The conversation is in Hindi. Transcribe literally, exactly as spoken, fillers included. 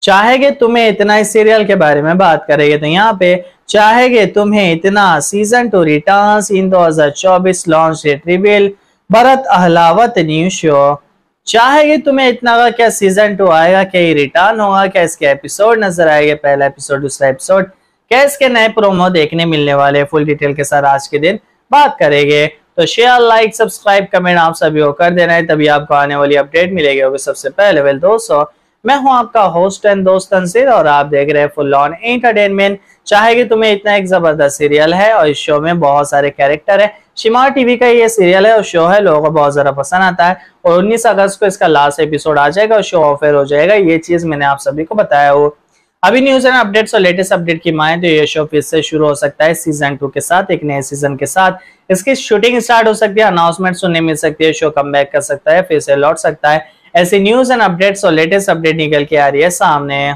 चाहेंगे तुम्हें इतना इस सीरियल के बारे में बात करेंगे। तो यहाँ पे चाहेंगे तुम्हें इतना सीजन टू रिटर्न्स इन दो हज़ार चौबीस launch date reveal, Bharat Ahlawat new show. चाहेंगे तुम्हें इतना का क्या सीजन टू आएगा, क्या ये रिटर्न होगा, क्या इसके एपिसोड नजर आएंगे, पहला एपिसोड दूसरा एपिसोड, क्या इसके नए प्रोमो देखने मिलने वाले, फुल डिटेल के साथ आज के दिन बात करेंगे। तो शेयर लाइक सब्सक्राइब कमेंट आप सभी को कर देना है, तभी आपको आने वाली अपडेट मिलेगी होगी सबसे पहले। वेल दोस्तों, मैं हूं आपका होस्ट एंड दोस्त अंसिर और आप देख रहे हैं फुल ऑन एंटरटेनमेंट। चाहेंगे तुम्हें इतना एक जबरदस्त सीरियल है और इस शो में बहुत सारे कैरेक्टर है। शिमार टीवी का ये सीरियल है और शो है, लोगों को बहुत ज्यादा पसंद आता है और उन्नीस अगस्त को इसका लास्ट एपिसोड आ जाएगा और शो ऑफर हो जाएगा। ये चीज मैंने आप सभी को बताया हो। अभी न्यूज एंड अपडेट्स और लेटेस्ट अपडेट की माने तो ये शो फिर से शुरू हो सकता है सीजन टू के साथ, एक नए सीजन के साथ। इसकी शूटिंग स्टार्ट हो सकती है, अनाउंसमेंट सुनने मिल सकती है, शो कम बैक कर सकता है, फिर से लौट सकता है। ऐसी न्यूज एंड अपडेट्स और लेटेस्ट अपडेट निकल के आ रही है सामने।